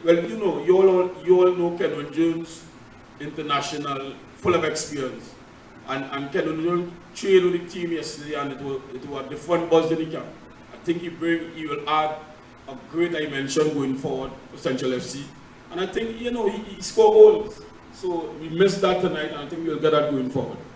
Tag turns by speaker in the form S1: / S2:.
S1: Well, you know, you all know Kenyon Jones, international, full of experience. And Kenyon Jones trained with the team yesterday, and it was the fun buzz in the camp. I think he will add a great dimension going forward for Central FC. And I think, you know, he scored goals. So we missed that tonight, and I think we'll get that going forward.